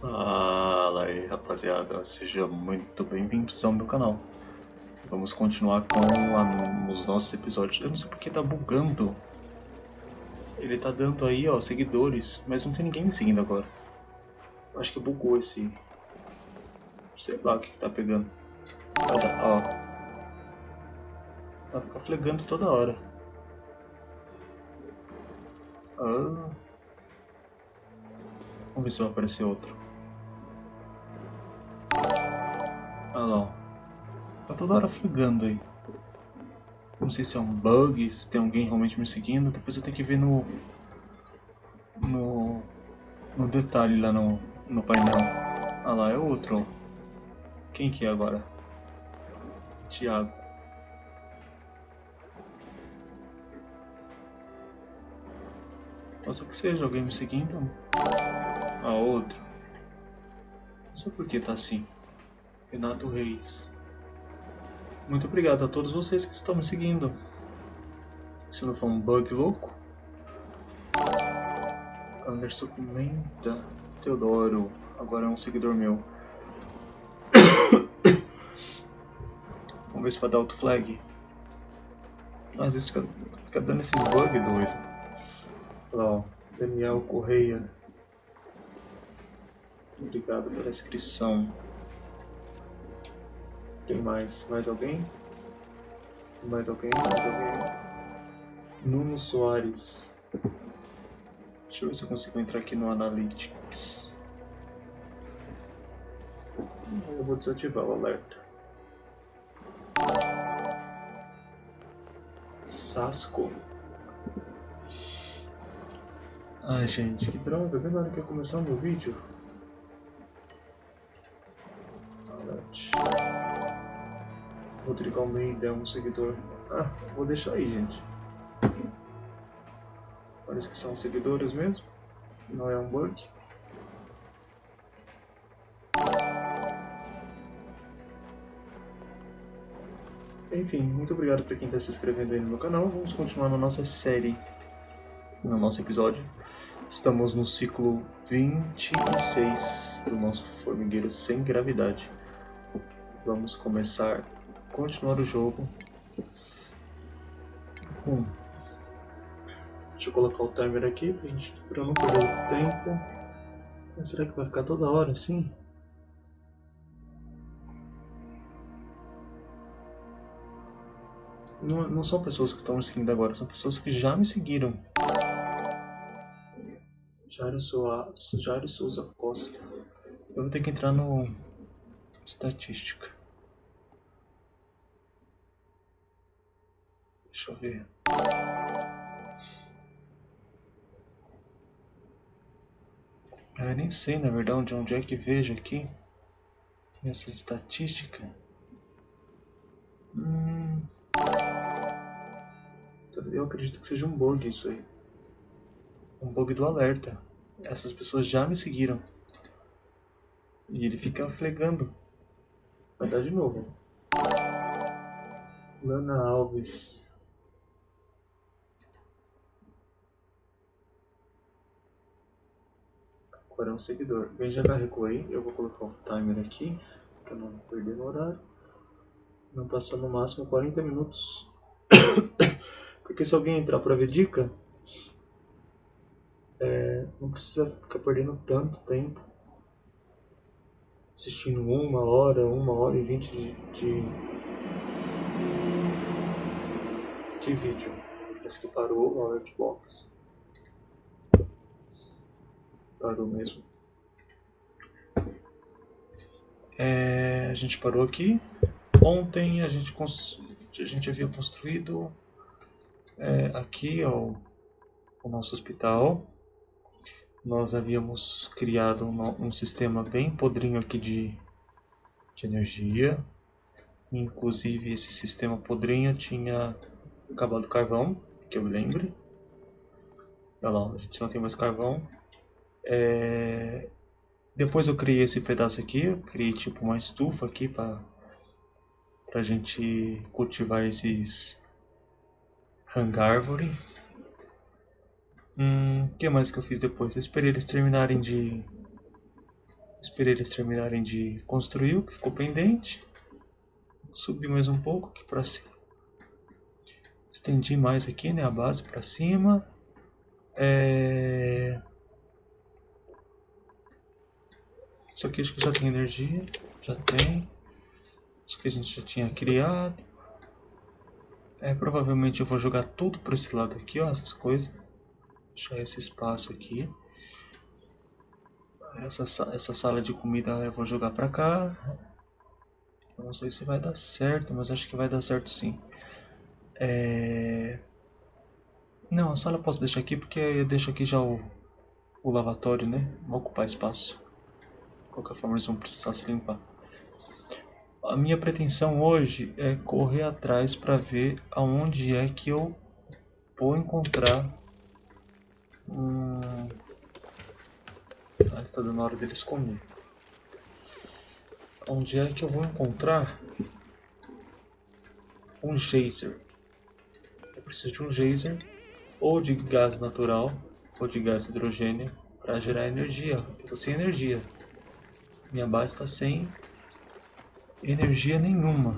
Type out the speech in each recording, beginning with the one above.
Fala aí, rapaziada, sejam muito bem-vindos ao meu canal. Vamos continuar com os nossos episódios. Eu não sei porque tá bugando. Ele tá dando aí, ó, seguidores, mas não tem ninguém me seguindo agora. Acho que bugou esse... sei lá o que tá pegando. Olha, ó. Vai ficar flegando toda hora. Ah. Vamos ver se vai aparecer outro. Olha lá, ó. Tá toda hora flegando aí. Não sei se é um bug, se tem alguém realmente me seguindo. Depois eu tenho que ver no detalhe lá no painel. Ah lá, é outro. Quem que é agora? Thiago. Posso que seja alguém me seguindo. Ah, outro. Não sei por que tá assim. Renato Reis. Muito obrigado a todos vocês que estão me seguindo. Se não for um bug louco. Anderson Pimenta. Teodoro. Agora é um seguidor meu. Vamos ver se vai dar auto flag. Às vezes fica dando esses bugs doido. Olha lá, ó. Daniel Correia. Obrigado pela inscrição. Tem mais? Mais alguém? Mais alguém? Mais alguém? Nuno Soares. Deixa eu ver se eu consigo entrar aqui no Analytics. Eu vou desativar o alerta. Sasco. Ai, gente, que droga. Vendo a hora que ia começar o meu vídeo? Alert. Rodrigo Almeida é um seguidor. Ah, vou deixar aí, gente. Parece que são seguidores mesmo. Não é um bug. Enfim, muito obrigado para quem está se inscrevendo aí no meu canal. Vamos continuar na nossa série, no nosso episódio. Estamos no ciclo 26 do nosso formigueiro sem gravidade. Vamos continuar o jogo. Deixa eu colocar o timer aqui pra não perder o tempo. Mas será que vai ficar toda hora assim? Não são pessoas que estão me seguindo agora, são pessoas que já me seguiram. Jairo Souza Costa. Eu vou ter que entrar no estatística. Deixa eu ver. Eu nem sei na verdade onde é que vejo aqui nessa estatística. Eu acredito que seja um bug isso aí. Um bug do alerta. Essas pessoas já me seguiram. E ele fica flegando. Vai dar de novo. Lana Alves. Agora é um seguidor. Bem, já carregou aí. Eu vou colocar o timer aqui para não perder no horário. Não passar no máximo 40 minutos. Porque se alguém entrar para ver dica, não precisa ficar perdendo tanto tempo assistindo 1 hora e 20 de vídeo. Parece que parou o alert box. Parou mesmo. A gente parou aqui. Ontem a gente havia construído aqui ó, o nosso hospital. Nós havíamos criado um sistema bem podrinho aqui de energia. Inclusive esse sistema podrinho tinha acabado carvão, que eu lembre. Olha lá, a gente não tem mais carvão. Depois eu criei esse pedaço aqui, eu criei tipo uma estufa aqui pra gente cultivar esses hangárvore. O que mais que eu fiz depois? Eu esperei eles terminarem de Esperei eles terminarem de construir o que ficou pendente. Subi mais um pouco aqui para cima. Estendi mais aqui, né, a base para cima. Isso aqui acho que já tem energia. Já tem. Isso que a gente já tinha criado. Provavelmente eu vou jogar tudo para esse lado aqui, ó, essas coisas. Deixar esse espaço aqui. Essa sala de comida eu vou jogar para cá. Eu não sei se vai dar certo, mas acho que vai dar certo sim. Não, a sala eu posso deixar aqui porque eu deixo aqui já o lavatório, né? Não vai ocupar espaço. De qualquer forma eles vão precisar se limpar. A minha pretensão hoje é correr atrás para ver aonde é que eu vou encontrar tá dando hora deles comer. Onde é que eu vou encontrar um geyser? Eu preciso de um geyser ou de gás natural ou de gás hidrogênio para gerar energia. Eu tô sem energia. Minha base está sem energia nenhuma.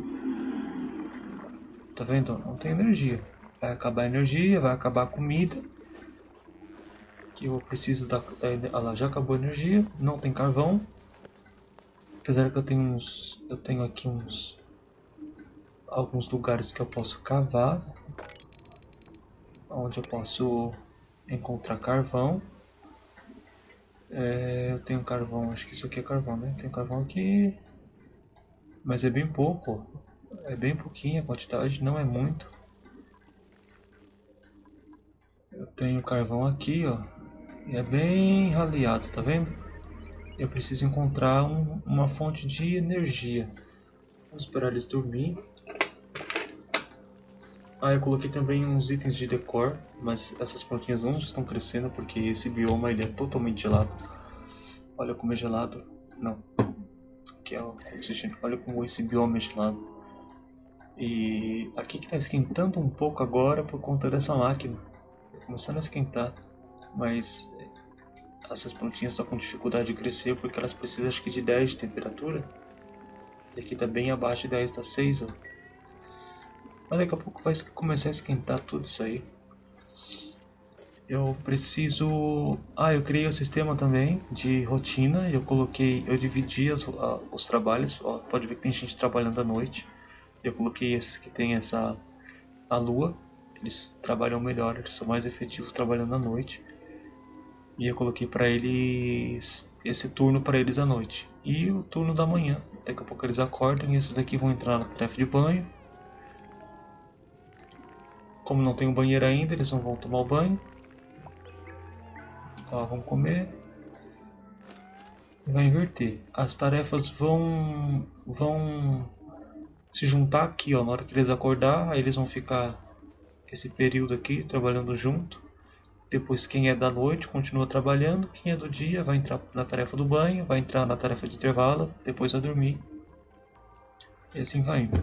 Tá vendo? Não tem energia. Vai acabar a energia, vai acabar a comida. Que eu preciso da... Ah lá, já acabou a energia. Não tem carvão. Apesar que eu tenho aqui alguns lugares que eu posso cavar. Onde eu posso encontrar carvão. Eu tenho carvão, acho que isso aqui é carvão, né? Tem carvão aqui. Mas é bem pouco. É bem pouquinho a quantidade, não é muito. Eu tenho carvão aqui, ó. E é bem raleado, tá vendo? Eu preciso encontrar uma fonte de energia. Vamos esperar eles dormir. Eu coloquei também uns itens de decor, mas essas plantinhas não estão crescendo porque esse bioma ele é totalmente gelado. Olha como é gelado. Não. Aqui é o oxigênio. Olha como esse bioma é gelado. E aqui que está esquentando um pouco agora por conta dessa máquina. Está começando a esquentar, mas essas plantinhas estão com dificuldade de crescer porque elas precisam acho que de 10 de temperatura. E aqui está bem abaixo de 10, está 6, ó. Mas daqui a pouco vai começar a esquentar tudo isso aí. Eu preciso... eu criei um sistema também de rotina. Eu dividi os trabalhos. Ó, pode ver que tem gente trabalhando à noite. Eu coloquei esses que tem a lua. Eles trabalham melhor, eles são mais efetivos trabalhando à noite. E eu coloquei para eles esse turno para eles à noite. E o turno da manhã. Daqui a pouco eles acordam e esses daqui vão entrar na tarefa de banho. Como não tem um banheiro ainda, eles não vão tomar o banho. Vão comer. E vai inverter. As tarefas vão se juntar aqui, ó. Na hora que eles acordar, aí eles vão ficar esse período aqui trabalhando junto. Depois quem é da noite continua trabalhando. Quem é do dia vai entrar na tarefa do banho, vai entrar na tarefa de intervalo, depois vai dormir. E assim vai indo.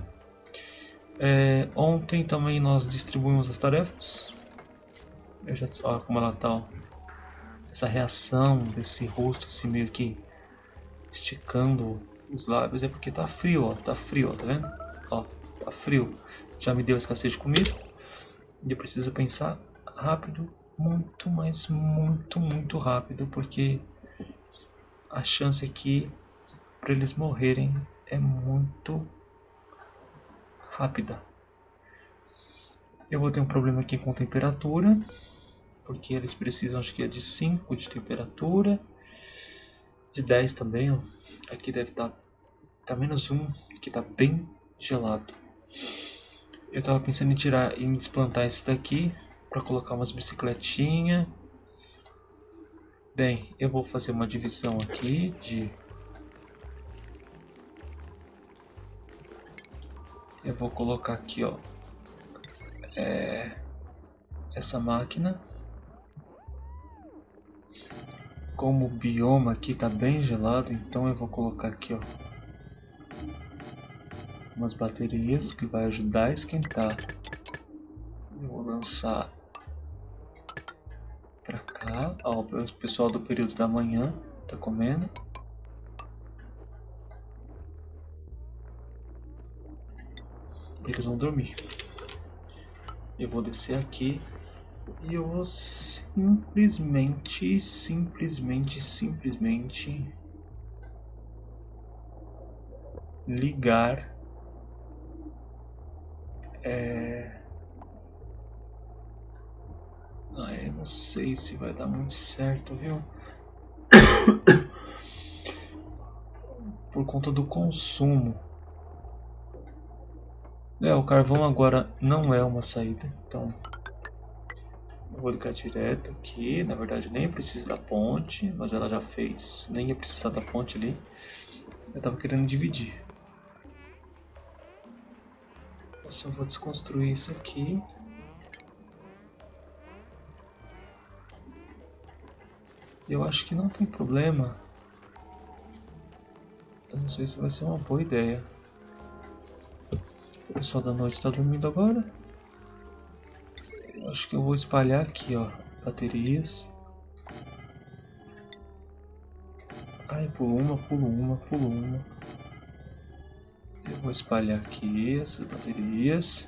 Ontem também nós distribuímos as tarefas. Olha como ela tá, ó. Essa reação desse rosto assim meio que esticando os lábios é porque tá frio, ó. Tá frio, ó, tá vendo? Ó, tá frio. Já me deu escassez de comida. E eu preciso pensar rápido, muito, mas muito, muito rápido, porque a chance aqui para eles morrerem é muito rápida. Eu vou ter um problema aqui com temperatura, porque eles precisam, acho que é de 5 de temperatura, de 10 também, ó. Aqui deve estar menos 1, aqui está bem gelado. Eu estava pensando em desplantar esses daqui para colocar umas bicicletinhas. Bem, eu vou fazer uma divisão aqui eu vou colocar aqui, ó, essa máquina. Como o bioma aqui está bem gelado, então eu vou colocar aqui, ó, umas baterias que vai ajudar a esquentar. Eu vou lançar para cá, ó, o pessoal do período da manhã tá comendo. Eles vão dormir. Eu vou descer aqui e eu vou simplesmente ligar eu não sei se vai dar muito certo, viu? Por conta do consumo. O carvão agora não é uma saída, então eu vou ligar direto aqui. Na verdade nem precisa da ponte, mas ela já fez. Nem ia precisar da ponte ali. Eu tava querendo dividir. Eu só vou desconstruir isso aqui. Eu acho que não tem problema. Eu não sei se vai ser uma boa ideia. O pessoal da noite está dormindo agora. Eu acho que eu vou espalhar aqui, ó, baterias. Ai, pulo uma. Eu vou espalhar aqui essas baterias.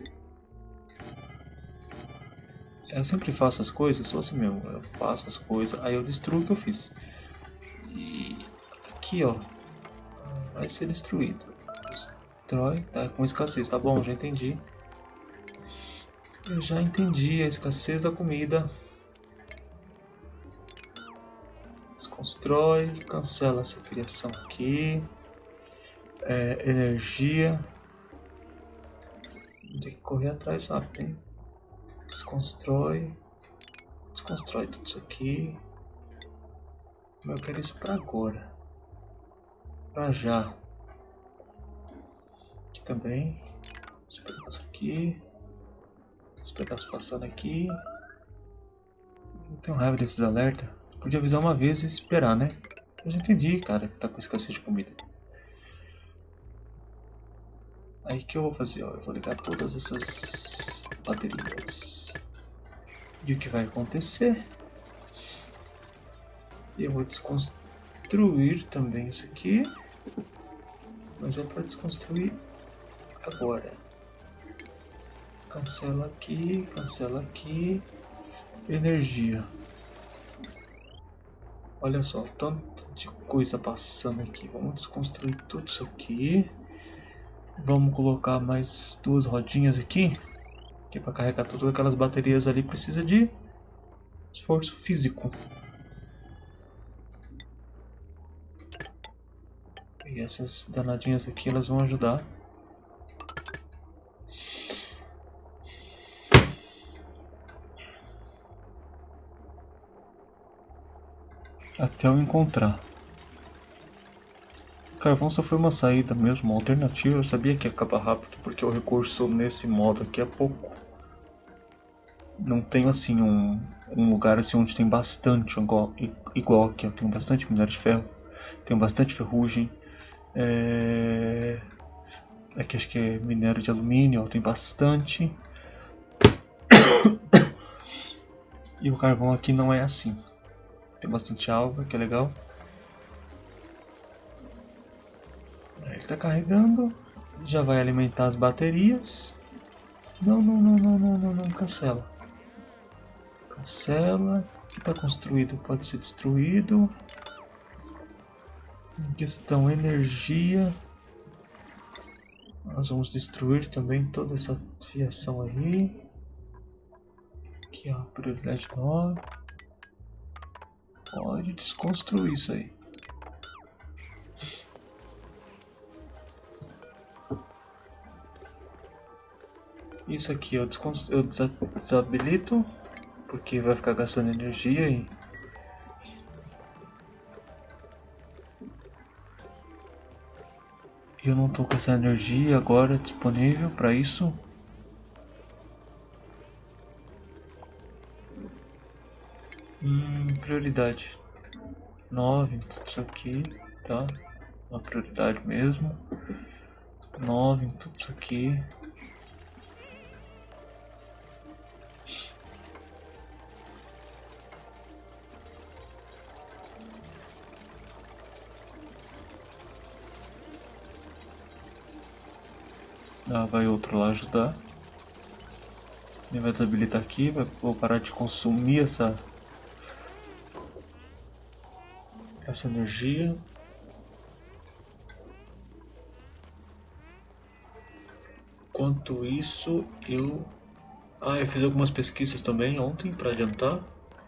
Eu sempre faço as coisas, sou assim mesmo. Eu faço as coisas, aí eu destruo o que eu fiz. E aqui, ó, vai ser destruído. Destrói, tá com escassez, tá bom, já entendi. Eu já entendi a escassez da comida. Desconstrói, cancela essa criação aqui. Energia. Tem que correr atrás rápido, hein? Desconstrói tudo isso aqui. Eu quero isso pra agora. Pra já. Aqui também. Esse pedaço aqui. Esse pedaço passando aqui. Eu tenho raiva desses alertas. Podia avisar uma vez e esperar, né? Eu já entendi, cara, que tá com escassez de comida. Aí que eu vou fazer, ó, eu vou ligar todas essas baterias. E o que vai acontecer? Eu vou desconstruir também isso aqui. Mas é para desconstruir agora. Cancela aqui. Energia. Olha só, tanto de coisa passando aqui. Vamos desconstruir tudo isso aqui. Vamos colocar mais duas rodinhas aqui. Que para carregar todas aquelas baterias ali precisa de esforço físico. E essas danadinhas aqui, elas vão ajudar. Até eu encontrar. Carvão só foi uma saída mesmo, uma alternativa. Eu sabia que ia acabar rápido, porque o recurso nesse modo aqui é pouco. Não tem assim um lugar assim onde tem bastante, igual aqui, ó, tem bastante minério de ferro, tem bastante ferrugem. Aqui acho que é minério de alumínio, ó, tem bastante. E o carvão aqui não é assim. Tem bastante água, que é legal. Ele está carregando. Já vai alimentar as baterias. Não, cancela. Cancela. O que está construído pode ser destruído. Em questão energia. Nós vamos destruir também toda essa fiação aí. Aqui, ó, prioridade 9. Pode desconstruir isso aí. Isso aqui eu desabilito, porque vai ficar gastando energia e eu não estou com essa energia agora disponível para isso. Prioridade 9, tudo isso aqui, tá? Uma prioridade mesmo. 9, tudo isso aqui. Ah, vai outro lá ajudar. Ele vai desabilitar aqui, vou parar de consumir essa energia. Enquanto isso, eu fiz algumas pesquisas também ontem para adiantar,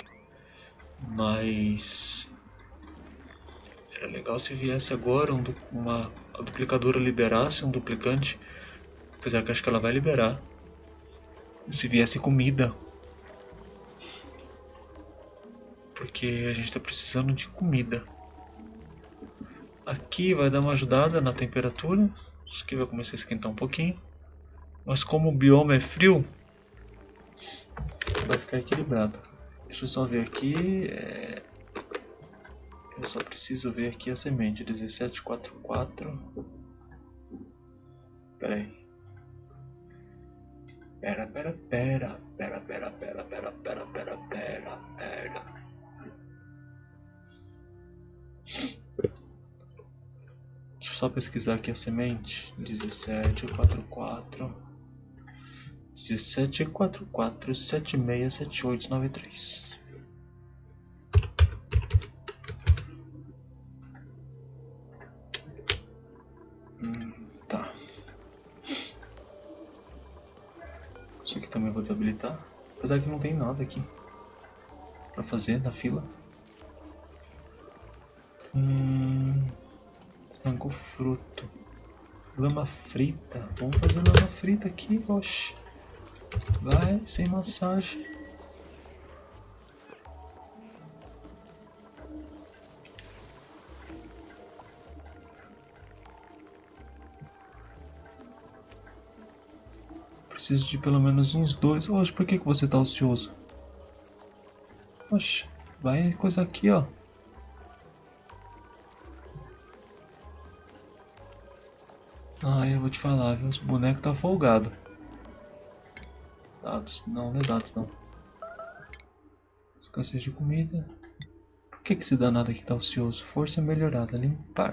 mas era legal se viesse agora uma duplicadora liberasse um duplicante, apesar que acho que ela vai liberar. Se viesse comida, porque a gente está precisando de comida. Aqui vai dar uma ajudada na temperatura, isso aqui vai começar a esquentar um pouquinho, mas como o bioma é frio, vai ficar equilibrado. Deixa eu só ver aqui, eu só preciso ver aqui a semente, 1744. Pera aí. Pera. Deixa eu só pesquisar aqui a semente. 1744 767893. Tá. Isso aqui também vou desabilitar. Apesar que não tem nada aqui pra fazer na fila. Frango fruto. Lama frita. Vamos fazer lama frita aqui, oxe. Vai, sem massagem. Preciso de pelo menos uns 2. Oxe, por que você tá ocioso? Oxe, vai coisa aqui, ó. Eu vou te falar, viu? Os bonecos tá folgado. Dados, não é dados não. Escassez de comida. Por que esse danado aqui tá ocioso? Força melhorada, limpar.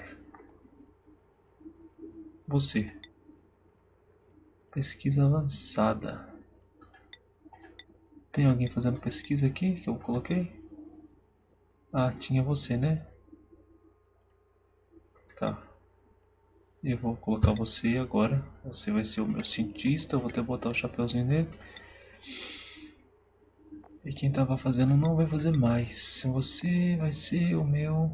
Você. Pesquisa avançada. Tem alguém fazendo pesquisa aqui que eu coloquei? Tinha você, né? Tá. Eu vou colocar você agora. Você vai ser o meu cientista. Eu vou até botar o chapéuzinho nele. E quem tava fazendo não vai fazer mais. Você vai ser o meu...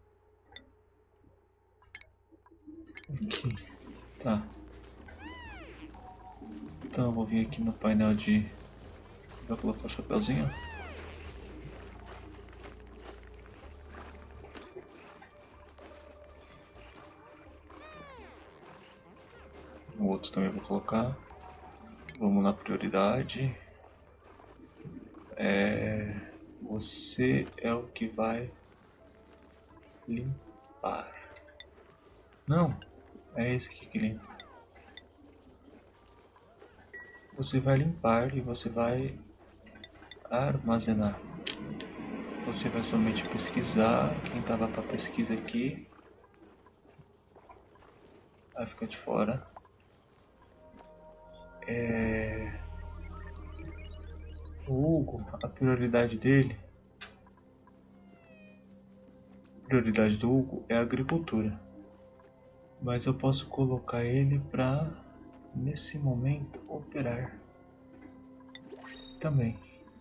Aqui. Tá. Então eu vou vir aqui no painel de... Vou colocar o chapéuzinho. O outro também vou colocar. Vamos na prioridade. Você é o que vai limpar. Não, é esse aqui que limpa. Você vai limpar e você vai armazenar. Você vai somente pesquisar. Quem estava para pesquisa aqui vai ficar de fora. O Hugo, a prioridade do Hugo é a agricultura. Mas eu posso colocar ele para, nesse momento, operar também.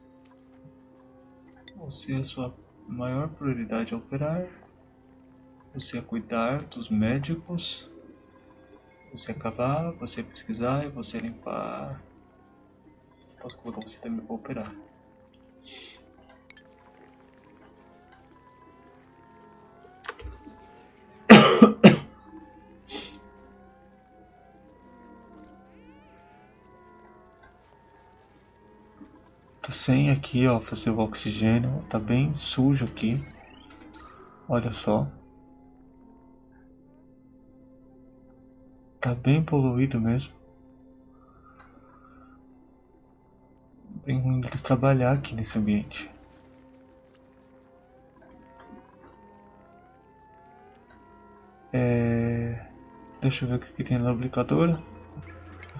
Você, a sua maior prioridade é operar. Você é cuidar dos médicos. Você é cavar, você é pesquisar e você é limpar. Posso colocar você também para operar. Tô sem aqui, ó, fazer o oxigênio. Tá bem sujo aqui. Olha só. Tá bem poluído mesmo. Bem ruim deles trabalhar aqui nesse ambiente. Deixa eu ver o que tem na aplicadora.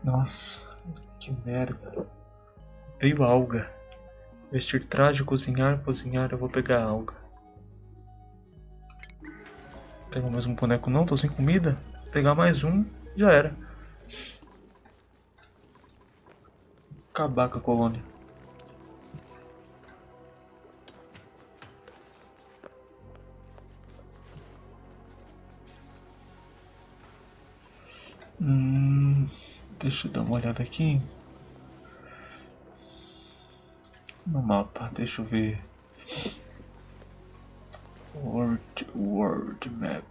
Nossa, que merda. Veio alga. Vestir traje, cozinhar, cozinhar. Eu vou pegar a alga. Pega o mesmo boneco não, tô sem comida. Pegar mais um, já era. Acabar com a colônia. Deixa eu dar uma olhada aqui no mapa, deixa eu ver. World Map.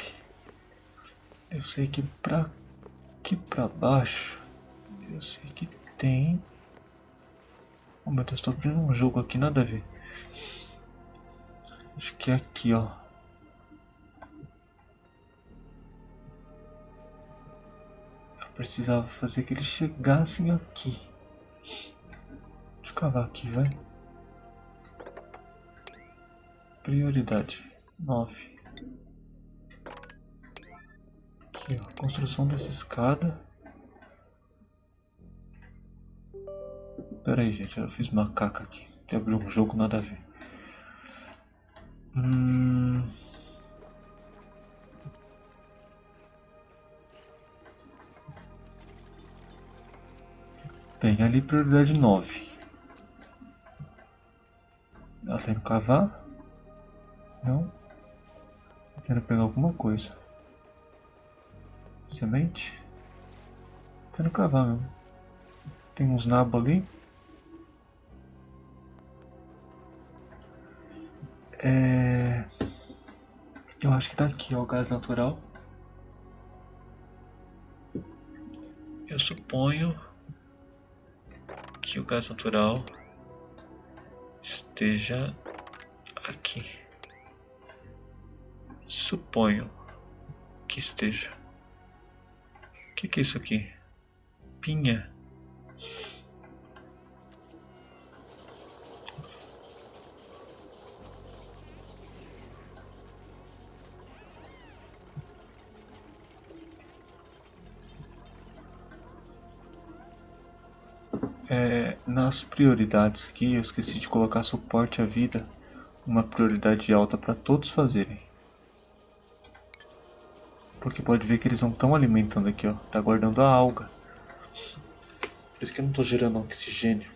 Eu sei que pra aqui pra baixo, eu sei que tem. Oh meu Deus, tô abrindo um jogo aqui, nada a ver. Acho que é aqui, ó. Eu precisava fazer que eles chegassem aqui. Deixa eu cavar aqui, vai. Prioridade 9. Aqui, ó, construção dessa escada. Pera aí, gente, eu fiz macaca aqui. Tem que abrir um jogo, nada a ver. Bem, ali prioridade 9. Ela tá indo cavar? Não? Tá tentando pegar alguma coisa. Semente? Tá indo cavar mesmo. Tem uns nabos ali. Eu acho que tá aqui, ó, o gás natural. Eu suponho que o gás natural esteja aqui. Suponho que esteja. O que é isso aqui? Pinha. Nas prioridades aqui eu esqueci de colocar suporte à vida, uma prioridade alta para todos fazerem. Porque pode ver que eles não estão alimentando aqui, ó, tá guardando a alga. Por isso que eu não tô gerando oxigênio.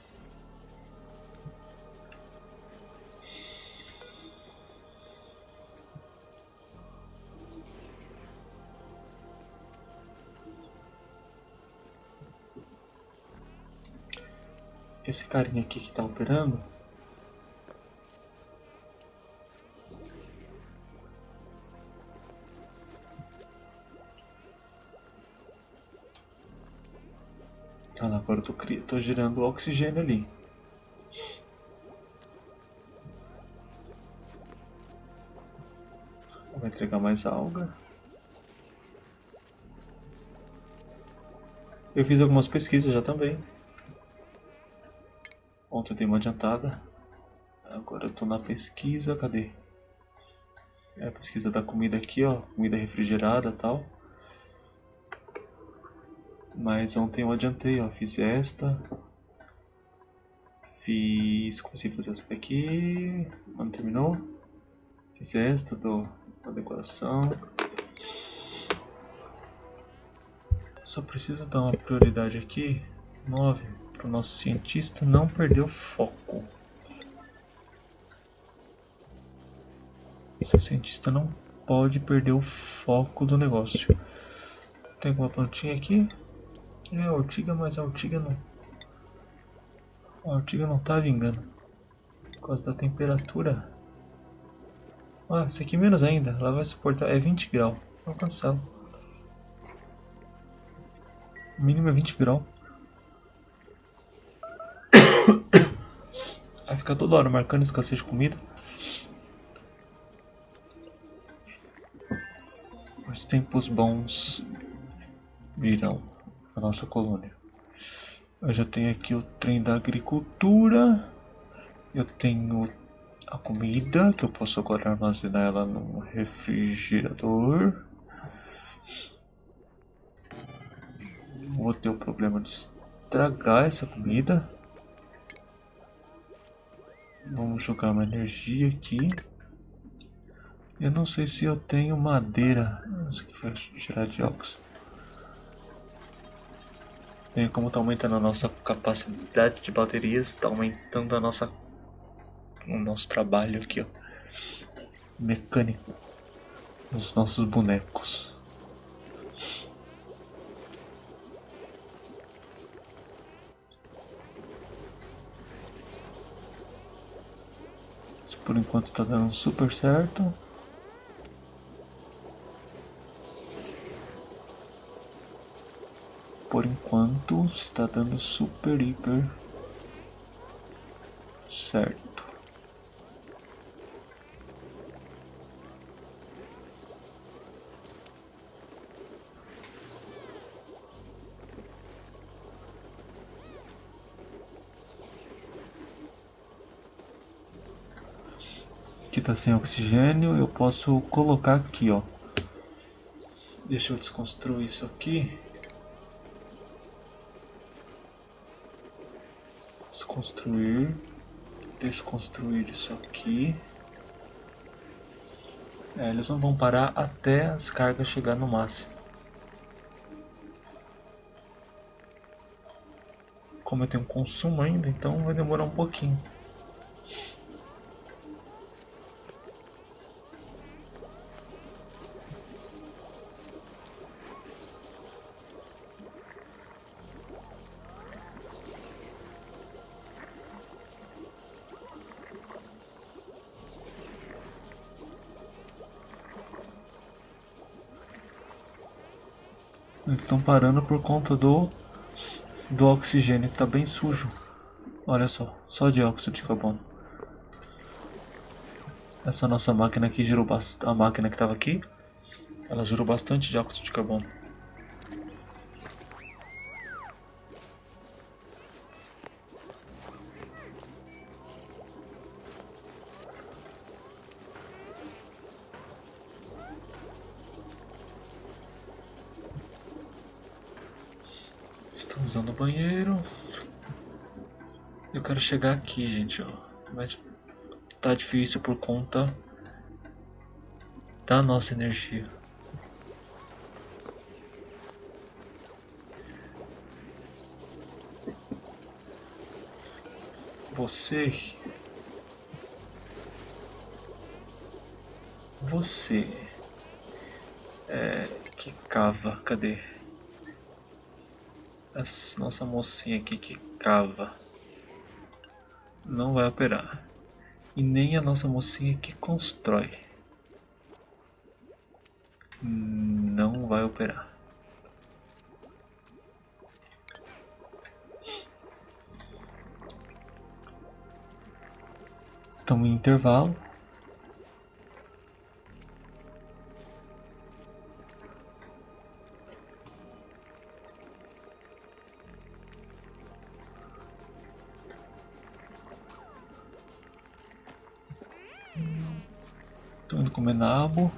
Esse carinha aqui que tá operando, olha lá, agora eu tô gerando oxigênio ali. Vou entregar mais alga. Eu fiz algumas pesquisas já também. Ontem eu dei uma adiantada. Agora eu tô na pesquisa, cadê? É a pesquisa da comida aqui, ó, comida refrigerada e tal. Mas ontem eu adiantei, ó, fiz esta. Comecei a fazer essa daqui, não terminou. Fiz esta da decoração. Só preciso dar uma prioridade aqui, 9, para o nosso cientista não perder o foco. Esse cientista não pode perder o foco do negócio. Tem alguma plantinha aqui? É a ortiga, mas a ortiga não tá vingando. Por causa da temperatura. Ah, esse aqui menos ainda. Ela vai suportar. É 20 graus. Vou alcançar. O mínimo é 20 graus. Vai ficar toda hora marcando escassez de comida. Os tempos bons virão na nossa colônia. Eu já tenho aqui o trem da agricultura. Eu tenho a comida, que eu posso agora armazenar ela no refrigerador. vou ter o problema de estragar essa comida. Vamos jogar uma energia aqui. Eu não sei se eu tenho madeira. Isso aqui vai gerar dióxido. Bem, como está aumentando a nossa capacidade de baterias, está aumentando o nosso trabalho aqui, ó, mecânico, nos nossos bonecos. Isso por enquanto está dando super certo. Por enquanto está dando super hiper certo. Aqui está sem oxigênio, eu posso colocar aqui, ó. Deixa eu desconstruir isso aqui. Desconstruir isso aqui. Eles não vão parar até as cargas chegar no máximo. Como eu tenho consumo ainda, então vai demorar um pouquinho. Eles estão parando por conta do oxigênio, que está bem sujo. Olha só dióxido de carbono. Essa nossa máquina aqui gerou a máquina que estava aqui, ela gerou bastante dióxido de carbono. Estamos usando o banheiro. Eu quero chegar aqui, gente, ó, mas tá difícil por conta da nossa energia. Você que cava, cadê? Essa nossa mocinha aqui que cava não vai operar. E nem a nossa mocinha que constrói não vai operar. Estamos em intervalo. Estou indo comer nabo.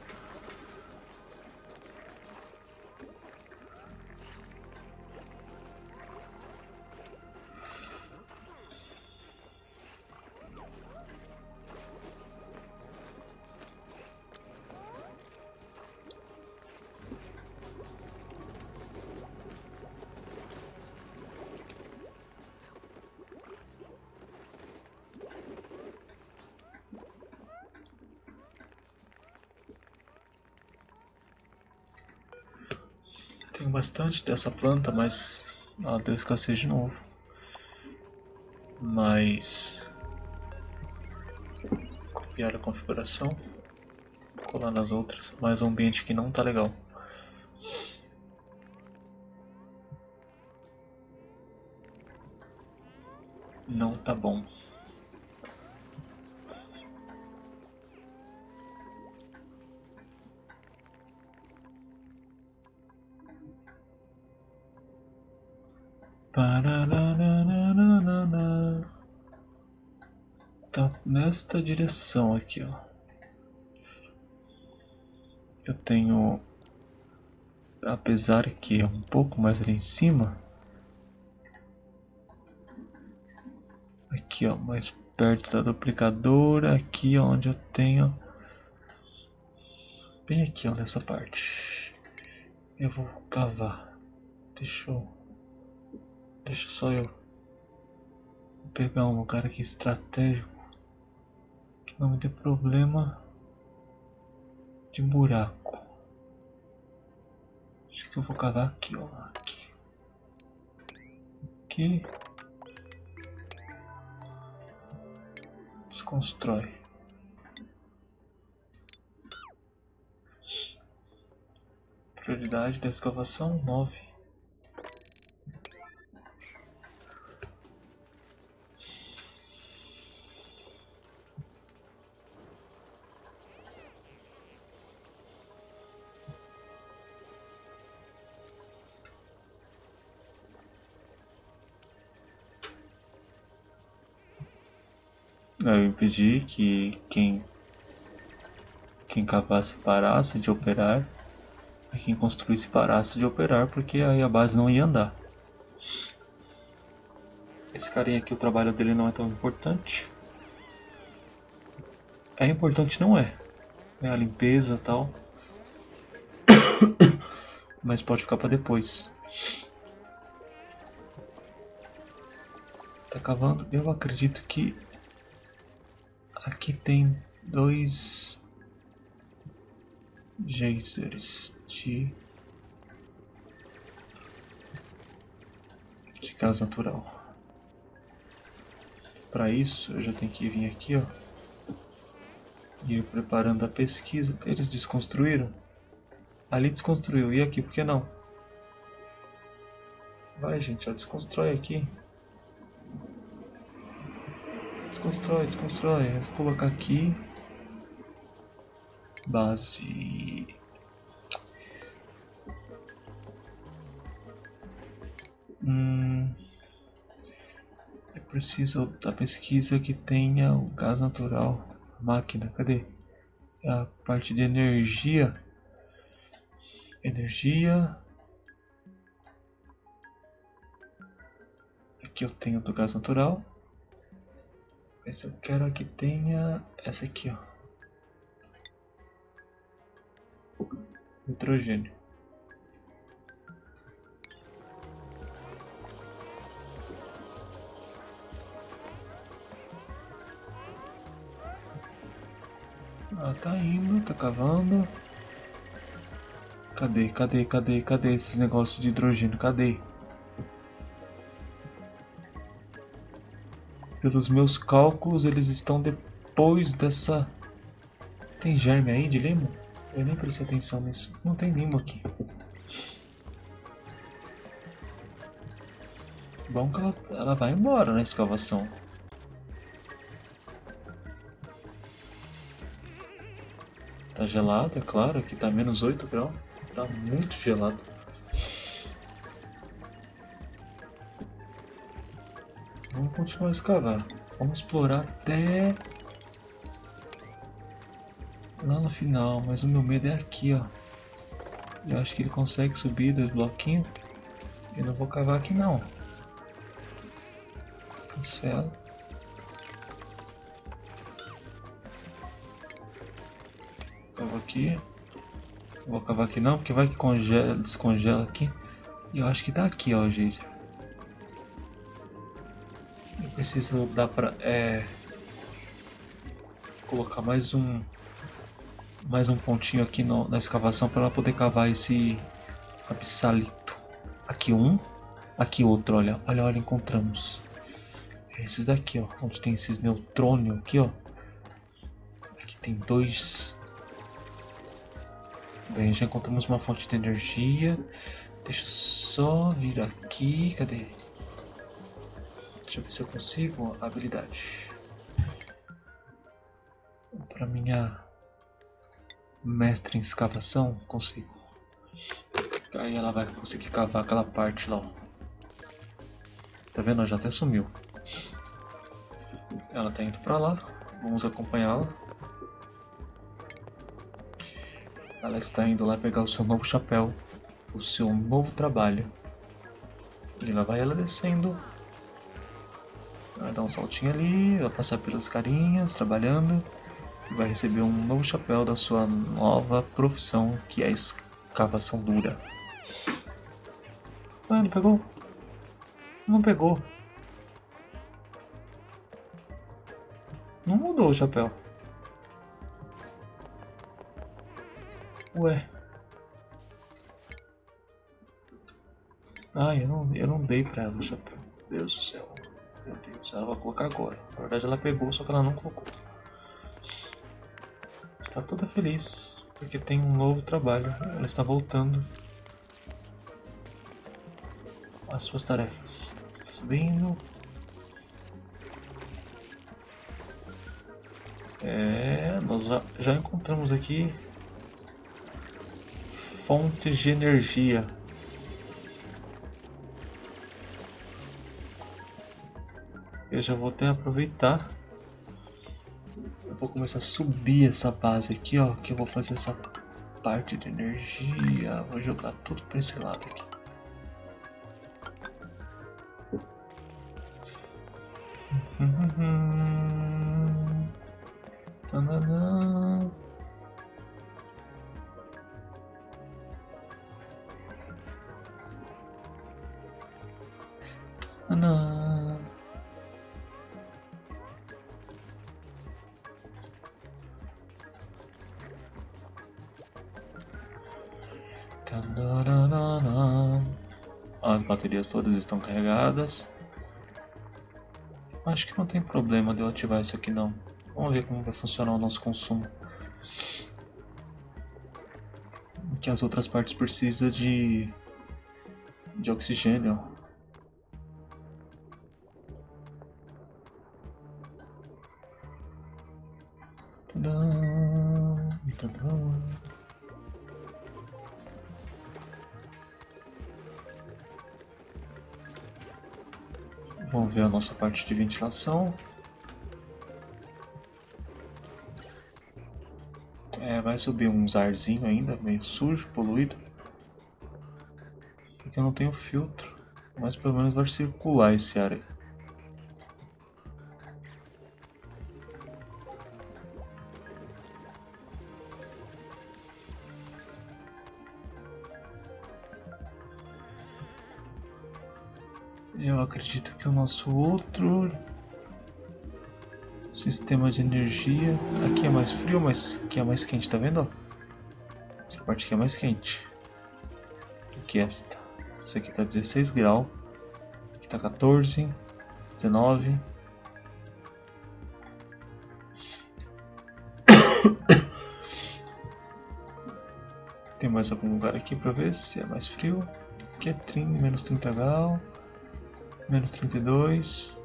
Tenho bastante dessa planta, mas ela deu escassez de novo. Mas copiar a configuração, colar nas outras, mas o ambiente que não tá legal. Não tá bom. Tá nesta direção aqui, ó. Eu tenho apesar que é um pouco mais ali em cima. Aqui ó, mais perto da duplicadora, aqui ó, onde eu tenho, bem aqui ó, nessa parte. Eu vou cavar. Deixa só eu pegar um lugar aqui estratégico que não me dê problema de buraco. Acho que eu vou cavar aqui ó, aqui. Desconstrói. Prioridade da escavação 9. Eu impedi que quem cavasse parasse de operar e quem construísse parasse de operar, porque aí a base não ia andar. Esse carinha aqui, o trabalho dele não é tão importante. É importante, não é? É a limpeza e tal. Mas pode ficar para depois. Tá cavando. Eu acredito que aqui tem 2 geysers de gás natural. Para isso eu já tenho que vir aqui ó, e ir preparando a pesquisa. Eles desconstruíram? Ali desconstruiu, e aqui por que não? Vai gente, ó, desconstrói aqui. Desconstrói. Eu vou colocar aqui base. Eu preciso da pesquisa que tenha o gás natural. Máquina, cadê? É a parte de energia. Aqui eu tenho do gás natural. Mas eu quero que tenha essa aqui, ó. Nitrogênio. Tá indo, tá cavando. Cadê esses negócios de hidrogênio? Cadê? Pelos meus cálculos, eles estão depois dessa... Tem germe aí de limo? Eu nem prestei atenção nisso. Não tem limo aqui. Bom que ela vai embora na escavação. Tá gelado, é claro. Aqui tá menos 8 graus. Tá muito gelado. Vamos continuar a escavar. Vamos explorar até lá no final. Mas o meu medo é aqui, ó. Eu acho que ele consegue subir 2 bloquinhos. Eu não vou cavar aqui não. Cancela. Cava aqui. Não vou cavar aqui não, porque vai que congela, descongela aqui. E eu acho que tá aqui, ó, o geyser. Eu preciso dar pra colocar mais um pontinho aqui na escavação para ela poder cavar esse absalito. Aqui um, aqui outro, olha, encontramos. Esses daqui, ó, onde tem esses neutrônios aqui, ó. Aqui tem 2. Bem, já encontramos uma fonte de energia. Deixa eu só vir aqui, cadê? Deixa eu ver se eu consigo a habilidade. Para minha mestre em escavação, consigo. Aí ela vai conseguir cavar aquela parte lá. Tá vendo? Ela já até sumiu. Ela tá indo pra lá. Vamos acompanhá-la. Ela está indo lá pegar o seu novo chapéu. o seu novo trabalho. E lá vai ela descendo. Vai dar um saltinho ali, vai passar pelos carinhas, trabalhando. E vai receber um novo chapéu da sua nova profissão, que é a escavação dura. Ah, ele pegou? Não pegou. Não mudou o chapéu. Ué. Ah, eu não dei pra ela o chapéu. Meu Deus do céu. Meu Deus, ela vai colocar agora. Na verdade ela pegou, só que ela não colocou. Está toda feliz, porque tem um novo trabalho. Ela está voltando às suas tarefas. Está subindo. Nós já encontramos aqui fontes de energia. Eu já vou até aproveitar. Eu vou começar a subir essa base aqui, ó. Que eu vou fazer essa parte de energia. Vou jogar tudo para esse lado aqui. Tanana. Tanana. As baterias todas estão carregadas. Acho que não tem problema de eu ativar isso aqui não. Vamos ver como vai funcionar o nosso consumo. Que as outras partes precisam de oxigênio. Vamos ver a nossa parte de ventilação. Vai subir uns arzinho ainda, meio sujo, poluído. Porque eu não tenho filtro, mas pelo menos vai circular esse ar aí. Eu acredito que o nosso outro sistema de energia aqui é mais frio, mas aqui é mais quente, tá vendo? Essa parte aqui é mais quente do que esta. Essa aqui tá 16 graus, aqui tá 14, 19. Tem mais algum lugar aqui pra ver se é mais frio? Aqui é menos 30 graus, menos 32.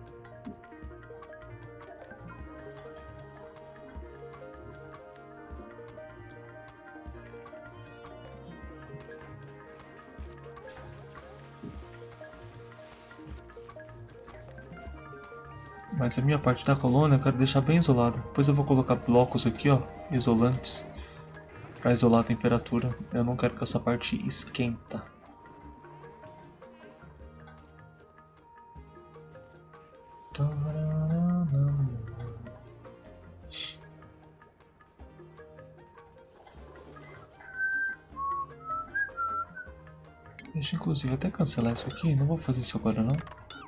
Mas a minha parte da colônia eu quero deixar bem isolada. Depois eu vou colocar blocos aqui, ó, isolantes, para isolar a temperatura. Eu não quero que essa parte esquenta. Deixa inclusive até cancelar isso aqui. Não vou fazer isso agora não.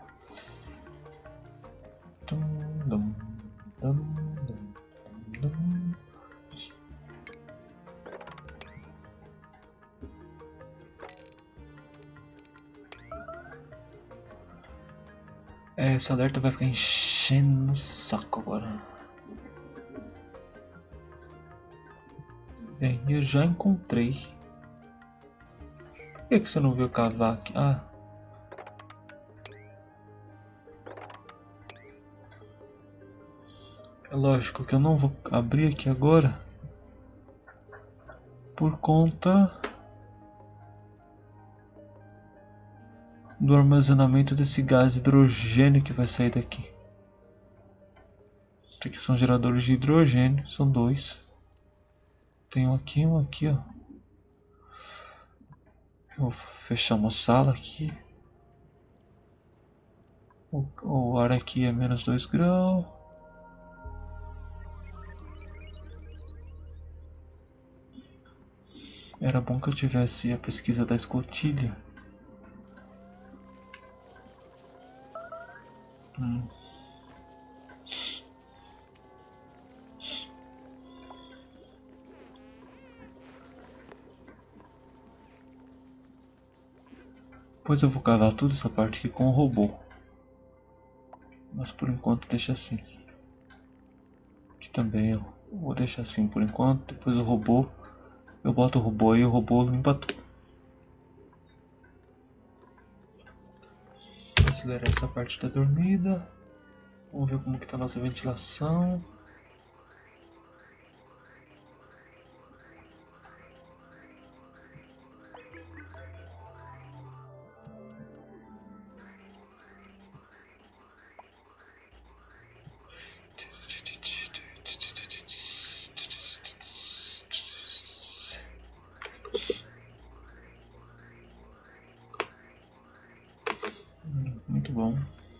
Esse alerta vai ficar enchendo o saco agora. Bem, eu já encontrei. Por que você não viu cavar aqui? Ah. É lógico que eu não vou abrir aqui agora. Por conta do armazenamento desse gás hidrogênio que vai sair daqui. Aqui são geradores de hidrogênio, são dois. Tem um aqui, ó. Vou fechar uma sala aqui. O ar aqui é menos 2 graus. Era bom que eu tivesse a pesquisa da escotilha. Depois eu vou cavar toda essa parte aqui com o robô. Mas por enquanto deixa assim. Aqui também eu vou deixar assim por enquanto. Depois o robô, eu boto o robô e o robô limpa tudo. Vou acelerar essa parte da dormida. Vamos ver como que tá a nossa ventilação. Muito bom.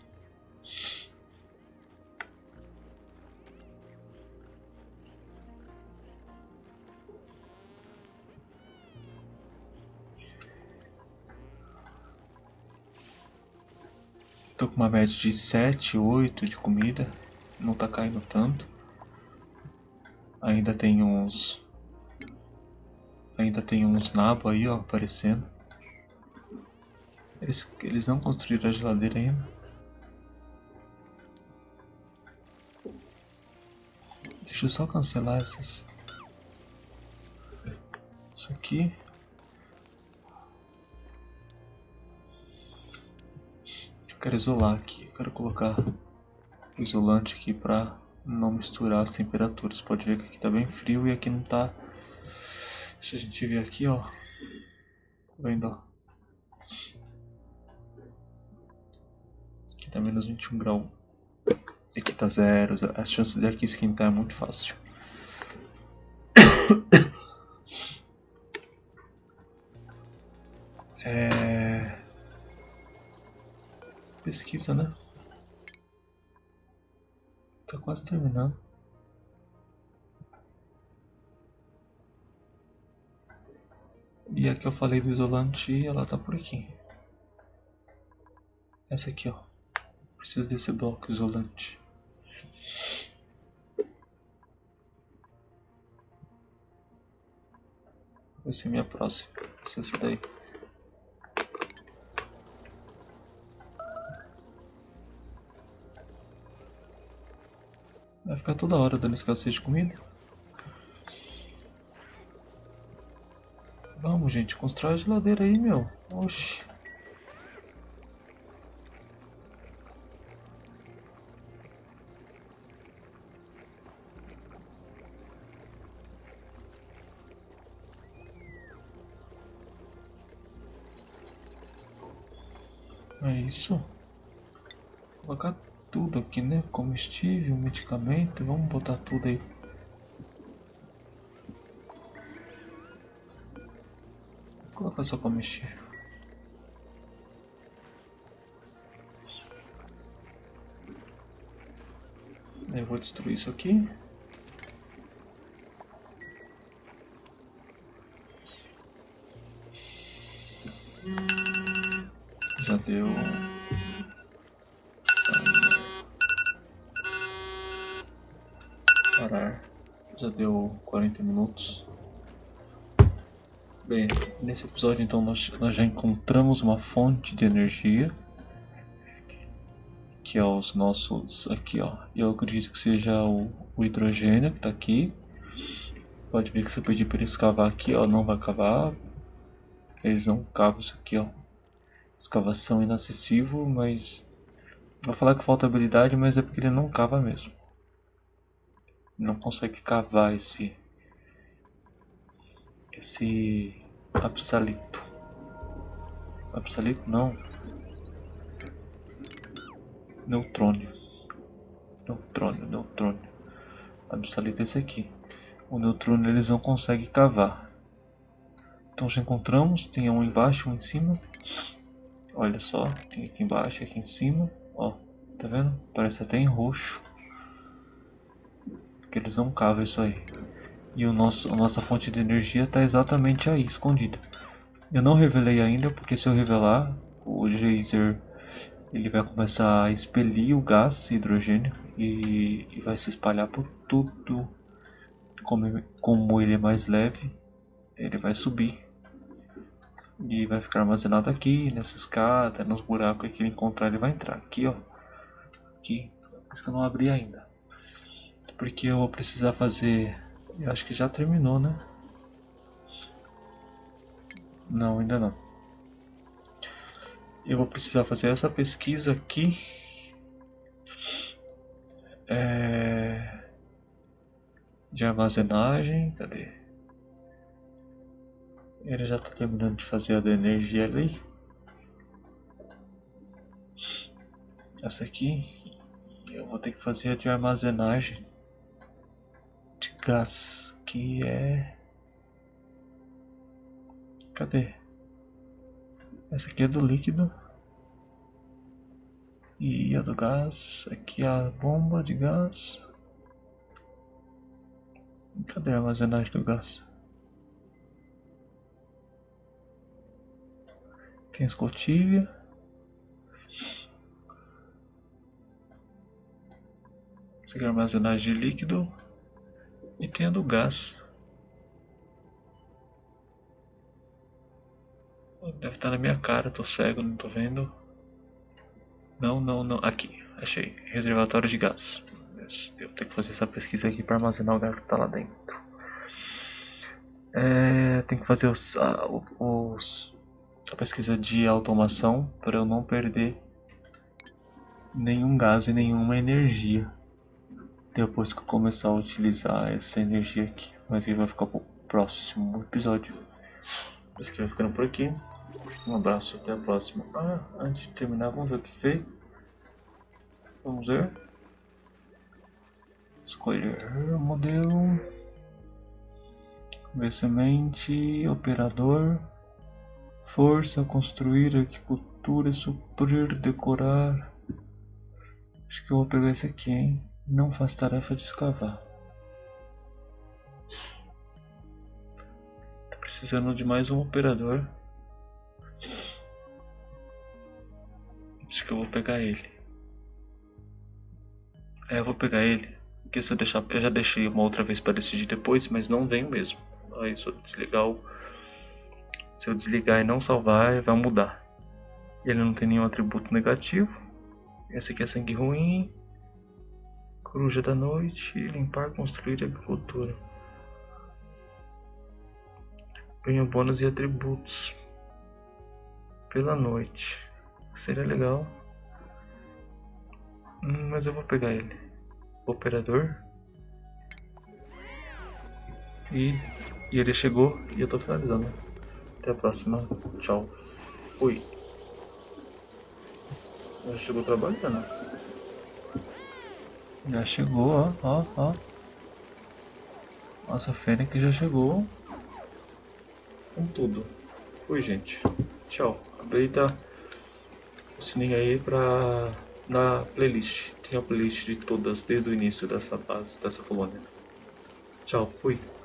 Tô com uma média de 7, 8 de comida. Não tá caindo tanto. Ainda tem uns nabos aí, ó, aparecendo. Eles não construíram a geladeira ainda. Deixa eu só cancelar essas. Isso aqui. Eu quero isolar aqui. Eu quero colocar o isolante aqui pra não misturar as temperaturas. Pode ver que aqui tá bem frio e aqui não tá. Deixa a gente ver aqui, ó. Tá vendo, ó? Aqui tá menos 21 graus. Aqui tá 0. As chances de aqui esquentar é muito fácil. Pesquisa, né? Tá quase terminando. E a que eu falei do isolante, ela tá por aqui. Essa aqui, ó. Preciso desse bloco isolante. Vai ser minha próxima. Vai ser essa daí. Vai ficar toda hora dando escassez de comida. Vamos, gente. Constrói a geladeira aí, meu. Oxi. É isso. Vou colocar tudo aqui, né? Comestível, medicamento. Vamos botar tudo aí. Vou colocar só comestível. Eu vou destruir isso aqui. Já deu. Parar. Já deu 40 minutos. Bem, nesse episódio então nós já encontramos uma fonte de energia. Que é os nossos. Aqui, ó. Eu acredito que seja o hidrogênio que está aqui. Pode ver que se eu pedir para eles cavar aqui, ó, não vai cavar. Eles não cavam isso aqui, ó. Escavação inacessível, mas vou falar que falta habilidade, mas é porque ele não cava mesmo. Não consegue cavar esse absalito. Absalito não. Neutrônio. Absalito é esse aqui. O neutrônio eles não conseguem cavar. Então já encontramos, tem um embaixo, um em cima. Olha só, tem aqui embaixo, aqui em cima. Ó, tá vendo? Parece até em roxo. Porque eles não cavam isso aí. E a nossa fonte de energia está exatamente aí, escondida. Eu não revelei ainda, porque se eu revelar, o geyser ele vai começar a expelir o gás hidrogênio e vai se espalhar por tudo. Como ele é mais leve, ele vai subir e vai ficar armazenado aqui, nessa escada, nos buracos que ele encontrar ele vai entrar. Aqui, ó. Aqui, por isso que eu não abri ainda. Porque eu vou precisar fazer... Eu acho que já terminou, né? Não, ainda não. Eu vou precisar fazer essa pesquisa aqui. De armazenagem. Cadê? Ele já está terminando de fazer a da energia ali. Essa aqui. Eu vou ter que fazer a de armazenagem de gás. Que é... Cadê? Essa aqui é do líquido. E a do gás. Aqui é a bomba de gás. Cadê a armazenagem do gás? Tem escotilha. Essa aqui é a armazenagem de líquido. E tem a do gás. Deve estar na minha cara, tô cego, não tô vendo. Não. Aqui, achei. Reservatório de gás. Eu tenho que fazer essa pesquisa aqui para armazenar o gás que tá lá dentro. Tem que fazer a pesquisa de automação para eu não perder nenhum gás e nenhuma energia depois que eu começar a utilizar essa energia aqui. Mas ele vai ficar pro próximo episódio. Esse aqui vai ficando por aqui. Um abraço, até a próxima. Antes de terminar, vamos ver o que veio. Vamos ver. Escolher modelo. Ver semente, operador. Força, construir, agricultura, suprir, decorar. Acho que eu vou pegar esse aqui, hein? Não faz tarefa de escavar. Tá precisando de mais um operador. Acho que eu vou pegar ele. Eu vou pegar ele. Porque se eu deixar, eu já deixei uma outra vez para decidir depois, mas não venho mesmo. Aí se eu desligar se eu desligar e não salvar, vai mudar. Ele não tem nenhum atributo negativo. Esse aqui é sangue ruim. Coruja da noite. Limpar, construir agricultura. Ganha bônus e atributos pela noite. Seria legal. Mas eu vou pegar ele. Operador. E ele chegou e eu tô finalizando. Até a próxima. Tchau. Fui. Já chegou trabalhando. Já chegou, ó. Nossa, Fênix já chegou. Com tudo. Fui, gente. Tchau. Aproveita o sininho aí pra... na playlist. Tem a playlist de todas desde o início dessa base, dessa colônia. Tchau, fui.